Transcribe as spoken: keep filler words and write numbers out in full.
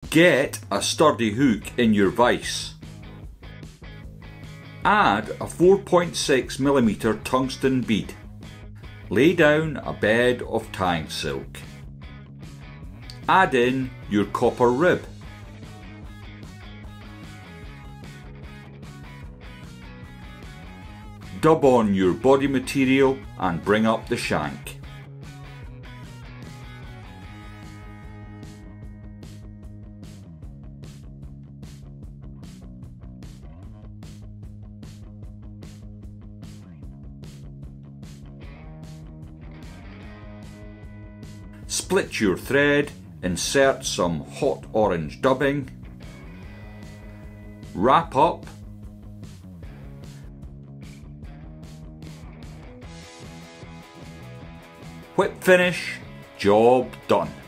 Get a sturdy hook in your vise. Add a four point six millimeter tungsten bead. Lay down a bed of tying silk. Add in your copper rib. Dub on your body material and bring up the shank. Split your thread, insert some hot orange dubbing, wrap up, whip finish, job done.